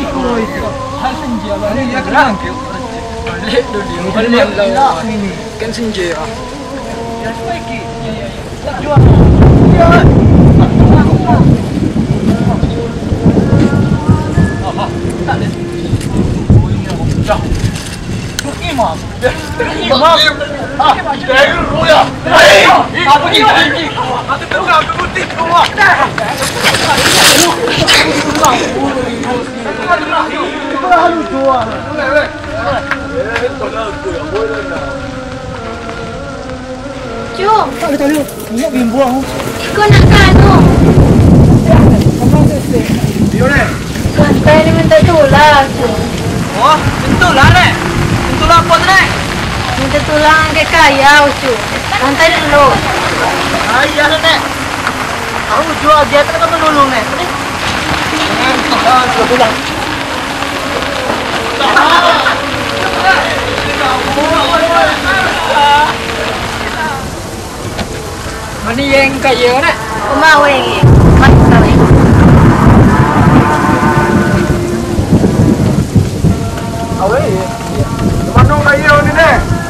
hal senja lah ni dia kenang ke balik dulu balik lah kan senja ah ya lagi ya tak jual ya tak ada oh ini dah imam imam dari roya apa ni aku tahu aku putih semua Terlalu tua. Jom. Tak ada. Ni bimbuang. Kau nak kanu. Yo ni. Santai ni minta tulang. Oh, tentulah ni. Tentulah apa ni? Minta tulang ke kaya ucu. Santai dulu. Ayah ni. Aku jual dia tak akan menolong ni. Tulang. Mana yang kaya nak? Mau yang mana ni? Awak mana kaya ni ni?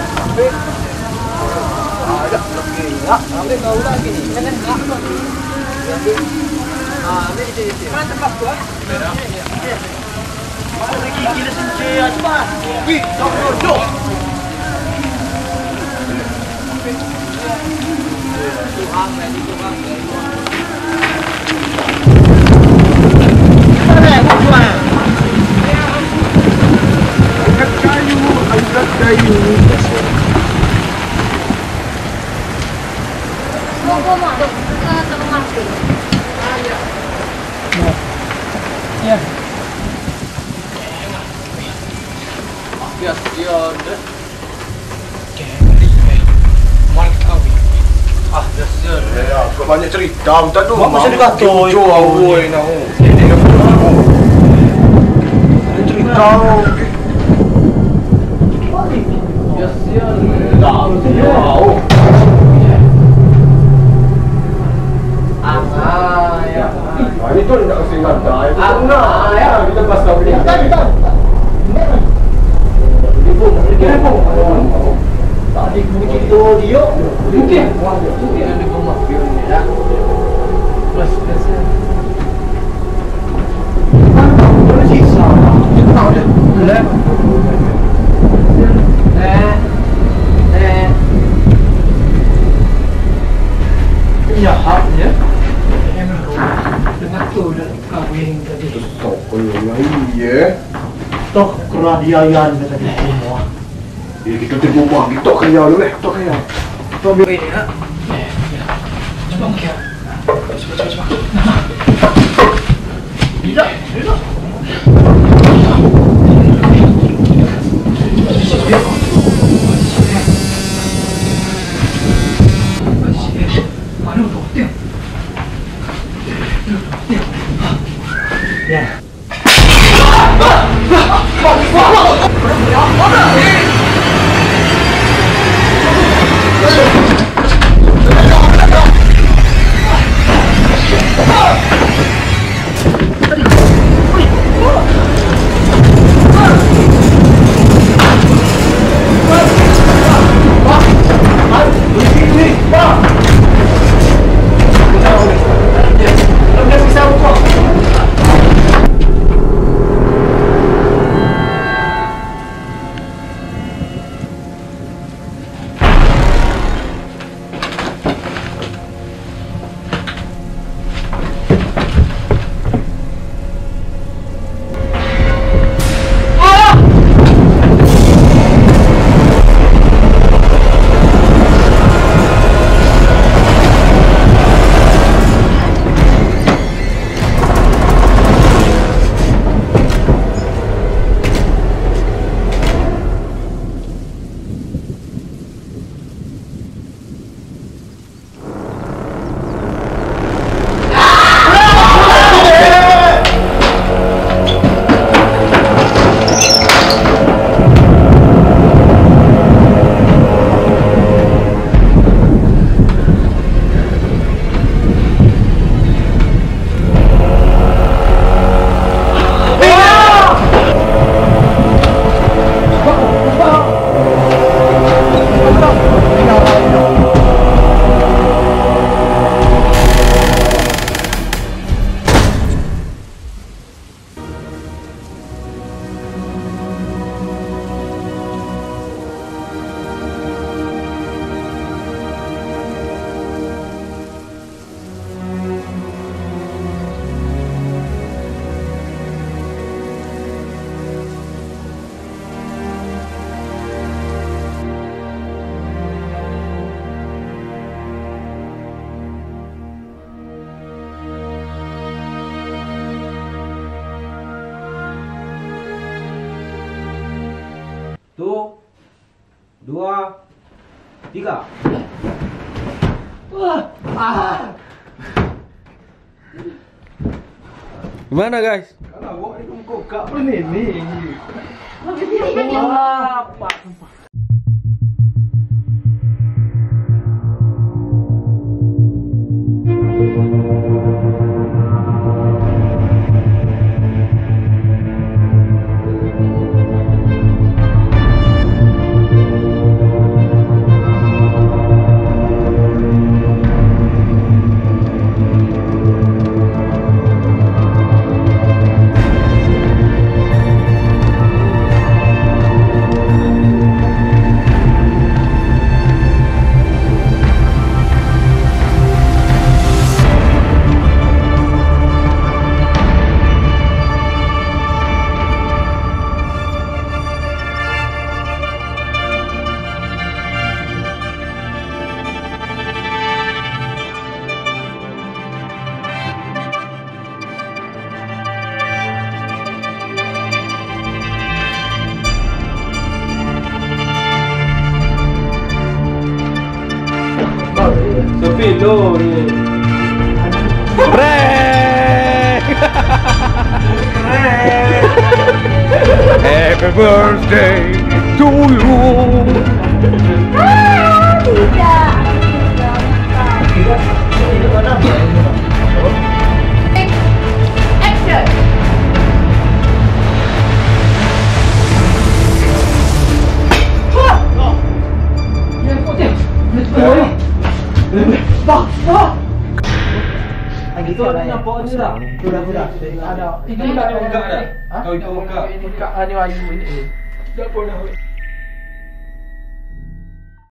Ada lagi. Ambil kau lagi. Mana? Ambil je. Mana tempat tu? Mana lagi gila senja cepat. Wih, dok. Tuang lagi tuang. Mana tuang? Angkat kayu. Mau masuk ke masuk. Ya. Dia dah. Ya, kau banyak cerita tak tu. Masa dia kata Joe awoi nak. Cerita. Ya, dah. Wow. Ya. Ini tu nak kasi ngata. Ya, kita pasal beli. Kita. Tadi begitu dia. Mungkin ada rumah view ni dah. Plus. Mana sisa? Tahu dah. Boleh. Ya, haknya. Dengan tu dah kahwin tadi. Tok lagi ya. Tok kerajaan tadi semua. Ya, kita tengok rumah. Kita kaya dulu eh. Kita kaya. Kita ambil ini ha. Cepat kaya. Cepat. Tidak. Mana tu? Tengok. Ya. 1, 2, 3. Gimana guys? Kalau ini kok gak bener nih. Sepilo ni. Happy birthday to you. Action. Gitu ada nampak ni dah. Sudah. Ada. Ini dah enggak dah. Kau itu enggak. Ini enggak ada ayu ini. Dah pun dah.